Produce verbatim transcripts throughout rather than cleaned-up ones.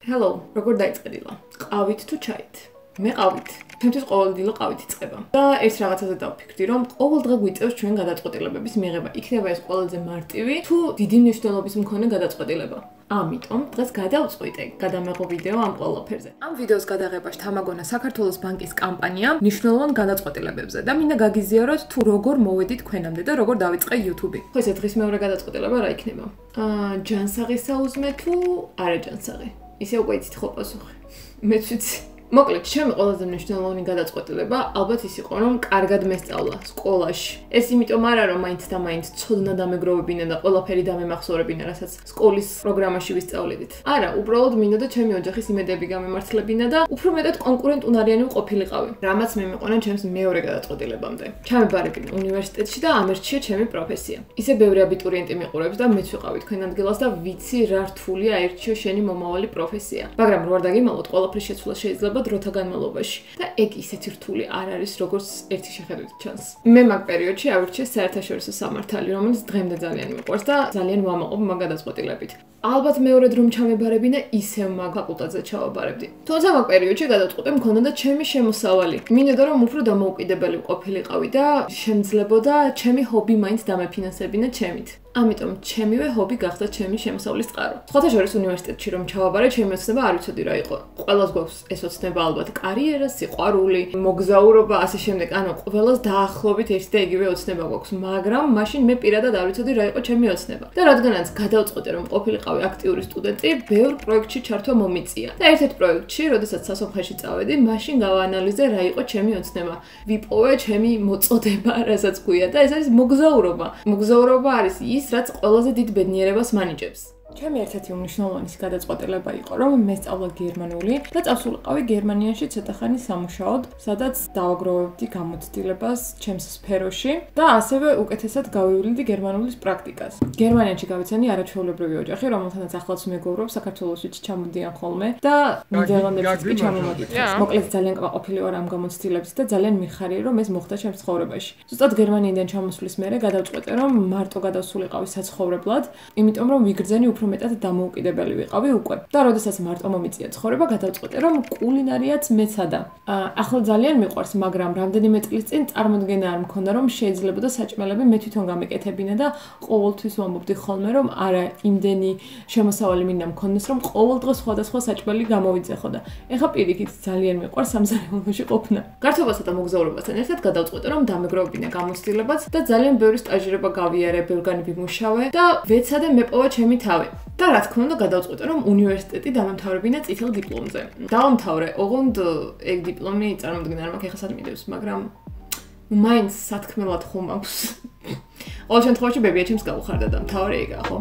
Hello, როგორ დაიწყედილა? ყავით თუ ჩაით? მე ყავით. ჩემთვის ყოველდღიურად ყავით იწყება. და ერთ რაღაცაზე დავფიქრდი, რომ ყოველ დღე გვიწევს ჩვენ გადაწყვეტილებების მიღება. იქნება ეს ყველაზე მარტივი თუ დიდი მნიშვნელობის მქონე გადაწყვეტილება. ამიტომ დღეს გადავწყვიტე გადამეღო ვიდეო ამ ყველაფერზე. ამ ვიდეოს გადაღებაში თამაგონა საქართველოს ბანკის კამპანია მნიშვნელოვან გადაწყვეტილებებზე და მინდა გაგიზიაროთ თუ როგორ მოვედი თქვენამდე და როგორ დავიწყე YouTube-ი. ხო, ესე დღის მეორე გადაწყვეტილება რა იქნება? აა, ჯანსაღი საუზმე თუ არა ჯანსაღი? ისე უკვე იცით ხო პასუხი. მეც ვიცი. მოკლედ, ჩემი ყველაზე მნიშვნელოვანი გადაწყვეტილება ალბათ ის იყო, რომ კარგად მესწავლა სკოლაში. ეს იმიტომ არა, რომ მაინც და მაინც ცოდნა დამეგროვებინა და ყველაფერი დამემახსოვრებინა, რასაც სკოლის პროგრამაში ვისწავლიდით. არა, უბრალოდ მინდა და ჩემი ოჯახის იმედები გამემართლებინა და უფრო მეტად კონკურენტუნარიანი ვყოფილიყავი. რამაც მე მეყონა ჩემს მეორე გადაწყვეტილებამდე. ჩამებარებინა უნივერსიტეტში და ამერჩია ჩემი პროფესია. ისე ბევრი აბიტურიენტი მიყურებს და მეც ვიყავი თქვენ ადგილას და ვიცი რა რთულია აირჩიო შენი მომავალი პროფესია. მაგრამ რო არ დაგიმალოთ, ყველაფრის შეცვლა შეიძლება დროთა განმავლობაში და ეგ ისეთი რთული არ არის, როგორც ერთი შეხედვით ჩანს. მე მაგ პერიოდში ავირჩიე საერთაშორისო სამართალი, რომელიც დღემდე ძალიან მიყვარს და ძალიან ვამაყობ მაგ გადაწყვეტილებით. ალბათ მეორედ რომ ჩამებარებინა, ისევ მაგ ფაკულტეტზე ჩავაბარებდი. თუმცა მაგ პერიოდში გადაწყვეტე მქონოდა ჩემი შემოსავალი. მინდოდა რომ უფრო დამოუკიდებელი ვყოფილიყავი და შემძლებოდა ჩემი ჰობი მაინც დამეფინანსებინა ჩემით. ამიტომ ჩემივე ჰობი გახდა ჩემი შემოსავლის წყარო. სხვათა შორის უნივერსიტეტში რომ ჩავაბარე, ჩემი ოცნება არ ვიცოდი რა იყო. ყველას გვაქვს ეს ოცნება ალბათ კარიერა, სიყვარული, მოგზაურობა, ასე შემდეგ. ანუ ყველას დაახლოებით ერთი და იგივე ოცნება გვაქვს, მაგრამ მაშინ მე პირადად არ ვიცოდი რა იყო ჩემი ოცნება. და რადგანაც გადავწყვეტე რომ ყოფილიყავი აქტიური სტუდენტი, ბევრ პროექტში ჩართვა მომიწია. და ერთ-ერთ პროექტში, როდესაც სასოფლოში წავედი, მაშინ გავაანალიზე რა იყო ჩემი ოცნება. ვიპოვე ჩემი მოწოდება, რასაც გვია და ეს არის მოგზაურობა. მოგზაურობა არის ის რაც ყველაზე დიდ ბედნიერებას მანიჭებს. ჩემი ერთ-ერთი უმნიშვნელოვანესი გადაწყვეტილება იყო, რომ მე სწავლა გერმანული და წავსულიყავი გერმანიაში ცოტა ხანი სამუშაოდ, სადაც დავაგროვებდი გამოცდილებას ჩემს სფეროში და ასევე უკეთესად გავივლინდი გერმანულის პრაქტიკას. გერმანიაში გავიცანი არაჩვეულებრივი ოჯახი, რომელთანაც ახლაც მეგობრობ, საქართველოსშიც ჩამოდიან ხოლმე და ნიდერლანდებშიც კი ჩამომაგდებს. მოკლედ ძალიან კმაყოფილი ვარ ამ გამოცდილების და ძალიან მიხარია, რომ ეს მოხდა ჩემს ცხოვრებაში. ზუსტად გერმანიიდან ჩამოსვლის მერე გადავწყვეტე, რომ მარტო გადავსულიყავი საცხოვრებლად, იმიტომ რომ ვიგრძენი უფრო მეტად დამოუკიდებელი ვიყავი უკვე. და როდესაც მარტო მომიწია ცხოვრება, გადავწყვეტე, რომ კულინარიაც მეცადა. ახლა ძალიან მიყვარს, მაგრამ რამდენიმე წლის წინ წარმოდგენა არ მქონდა, რომ შეიძლებოდა საჭმელები მე თვითონ გამეკეთებინა და ყოველთვის ვამბობდი ხოლმე, რომ არა, იმდენი შემოსავალი მინდა მქონდეს, რომ ყოველ დღე სხვადასხვა საჭმელი გამოვიძეხო და ეხა პირიქით ძალიან მიყვარს სამზარეულოში ყოფნა. გართობასა და მოგზაურობასთან ერთად გადავწყვეტე, რომ დამეგროვებინა გამოცდილებაც და ძალიან ბევრი სტაჟირება გავიარე, ბევრგანი ვიმუშავე და ვეცადე მეპოვა ჩემი თავი. და რა თქმა უნდა გადავწყვეტე, რომ უნივერსიტეტი დამამთავრებინა წითელ დიპლომზე. დავამთავრე, ოღონდ ეგ დიპლომი წარმოუდგენა არ მაქვს ეხა სადმიდევს, მაგრამ მაინც სათქმელად ხომ აქვს. ყოველ შემთხვევაში ბებია ჩემს გავუხარდა და მთავარი ეგა, ხო?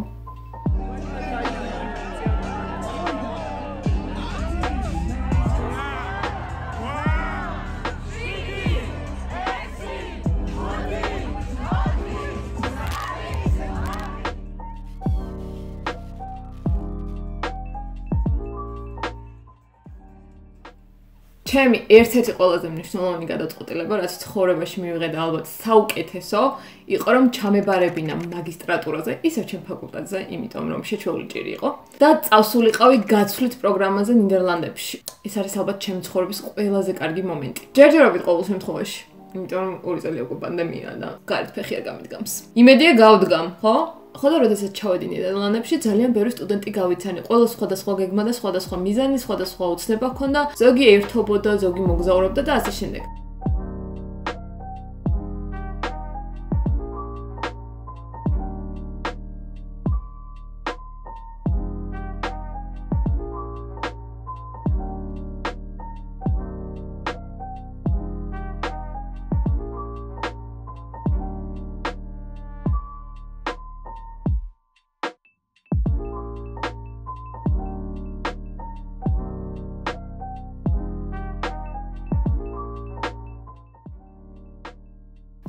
ჩემი ერთ-ერთი ყველაზე მნიშვნელოვანი გადაწყვეტილება, რაც ცხოვრებაში მივიღე და ალბათ საუკეთესო, იყო რომ ჩამებარებინა მაგისტრატურაზე, ისევ ჩემ ფაკულტეტზე, იმიტომ რომ შეჩვეული ჭირი იყო და წავსულიყავი გაცვლით პროგრამაზე ნიდერლანდებში. ეს არის ალბათ ჩემი ცხოვრების ყველაზე კარგი მომენტი. ჯერჯერობით ყოველ შემთხვევაში, იმიტომ რომ ორი წელი უკვე პანდემიაა და გარეთ ფეხი არ გამიდგამს. იმედია გავდგამ, ხო? ხო და როდესაც ჩავედი ნიდერლანდებში, ძალიან ბევრი სტუდენტი გავიცანი. ყველა სხვადასხვა გეგმა და სხვადასხვა მიზანი, სხვადასხვა ოცნება ჰქონდა, ზოგი ერთობოდა, ზოგი მოგზაურობდა და ასე შემდეგ.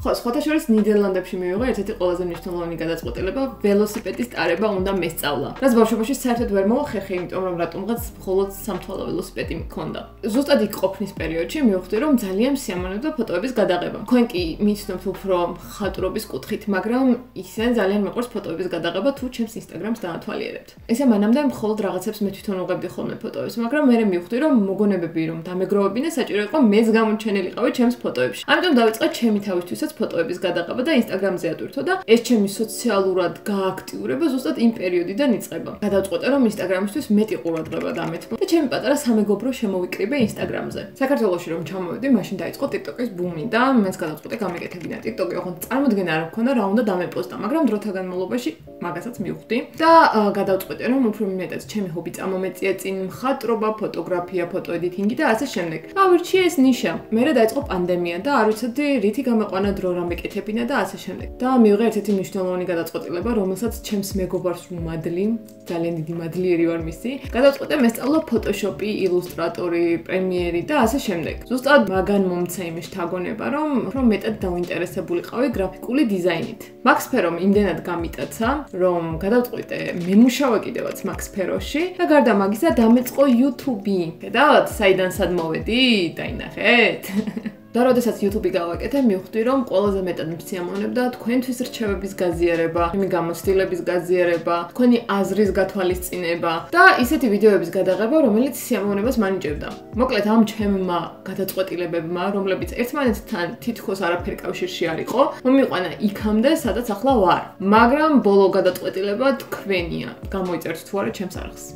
ხო, სხვათა შორის ნიდერლანდებში მივიღე ერთ-ერთი ყველაზე მნიშვნელოვანი გადაწყვეტილება, ველოსიპედის ტარება უნდა მესწავლა. რაც ბავშვობაში საერთოდ ვერ მოვახერხე, იმიტომ რომ რატომღაც მხოლოდ სამთვალო ველოსიპედი მქონდა. ზუსტად იქ ყოფნის პერიოდში მივხვდი, რომ ძალიან სიამოვნებდა ფოტოების გადაღება. თქვენ კი მიცნობთ უფრო მხატვრობის კუთხით, მაგრამ ისე ძალიან მეყვარს ფოტოების გადაღება თუ ჩემს ინსტაგრამს დაათვალიერებთ. ესე მანამდე მხოლოდ რაღაცებს მე თვითონ უღებდი ხოლმე ფოტოებს, მაგრამ მე მივხვდი, რომ მოგონებები რომ დამეგროვებინე საჭირო იყო მეც გამოჩენილიყავი ჩემს ფოტოებში. ამიტომ დავიწყე ჩემი თავისთვისაც ფოტოების გადაღება და ინსტაგრამზე ატვირთო და ეს ჩემი სოციალურად გააქტიურება ზუსტად იმ პერიოდიდან იწყება. გადავწყვეტე რომ ინსტაგრამისთვის მეტი ყურადღება დამეთმო და ჩემი პატარა სამეგობრო შემოვიკრიბე ინსტაგრამზე. საქართველოში რომ ჩამოვედი, მაშინ დაიწყო TikTok-ის ბუმი და მეც გადავწყვეტე გამეკეთებინა TikTok-ი, ოღონდ წარმოდგენა არ მქონდა რა უნდა დამეპოსტა, მაგრამ დროთა განმავლობაში მაგასაც მივხვდი და გადავწყვეტე რომ უფრო მეტად ჩემი ჰობი წამომეწია წინ მხატვრობა, ფოტოგრაფია, ფოტოედიტინგი და ასე შემდეგ. ავირჩიე ეს ნიშა. მერე დაიწყო პანდემია და არ ვიცოდი რითი გამეყვანა დრო რა მეკეთებინა და ასე შემდეგ. და მივიღე ერთ-ერთი მნიშვნელოვანი გადაწყვეტილება, რომელსაც ჩემს მეგობარს ვუმადლი, ძალიან დიდი მადლიერი ვარ მისი. გადავწყვეტე მესწავლა Photoshop-ი, Illustrator-ი, Premiere-ი და ასე შემდეგ. ზუსტად მაგან მომცა იმ შთაგონება, რომ რომ მეტად დავინტერესებულიყავი გრაფიკული დიზაინით. მაგ სფერომ იმდენად გამიტაცა, რომ გადავწყვეტე მემუშავა კიდევაც მაგ სფეროში და გარდა მაგისა დამეწყო YouTube-ი. ხედავთ, საიდან სად მოვედი? დაინახეთ. და როდესაც YouTube-ი გავაკეთე, მივხვდი, რომ ყველაზე მეტად მსიამოვნებდა თქვენთვის რჩევების გაზიარება, იმი გამოცდილების გაზიარება, თქვენი აზრის გათვალისწინება და ისეთი ვიდეოების გადაღება, რომელიც სიამოვნებას მანიჭებდა. მოკლედ, ამ ჩემმა გადაწყვეტილებებმა, რომლებიც ერთმანეთთან თითქოს არაფერი კავშირში არ იყო, მომიყვანა იქამდე, სადაც ახლა ვარ. მაგრამ ბოლო გადაწყვეტილება თქვენია. გამოიწერთ თუ არა ჩემს არხს.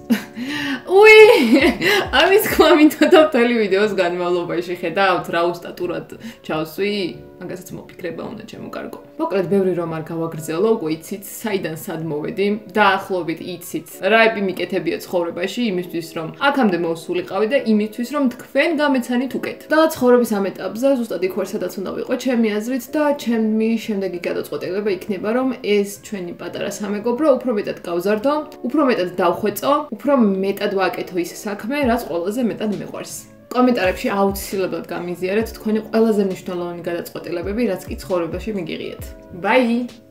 უი! ამის თქმა მინდოდა მთელი ვიდეოს განმავლობაში, ხედავთ რა უსტატურად ჩავსვი, მაგასაც მოფიქრება უნდა ჩემო კარგო. მოკლედ, ბევრი რომ არ გავაგრძელო, უკვე იცით, საიდან სად მოვედი, დაახლოებით იცით, რა ები მიკეთებია ცხოვრებაში, იმისთვის რომ აქამდე მოვსულიყავი და იმისთვის რომ თქვენ გამეცანით უკეთ. და ცხოვრების ამ ეტაპზე ზუსტად იქ ვარ, სადაც უნდა ვიყო ჩემი აზრით და ჩემი შემდეგი გადაწყვეტილება იქნება, რომ ეს ჩვენი პატარა სამეგობრო უფრო მეტად გავზარდო, უფრო მეტად დავხვეწო, უფრო მეტად ვაკეთო ის საქმე, რაც ყველაზე მეტად მეყვარს. კომენტარებში აუცილებლად გამიზიარეთ თქვენი ყველაზე მნიშვნელოვანი გადაწყვეტილებები, რაც კი ცხოვრებაში მიგიღიეთ. Bye!